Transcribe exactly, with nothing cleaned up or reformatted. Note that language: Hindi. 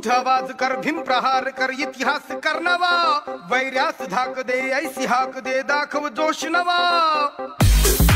उठ आवाज कर, भीम प्रहार कर, इतिहास कर नवा, वैर्यास धाक दे, ऐसी हाक दे, दाखव जोश नवा.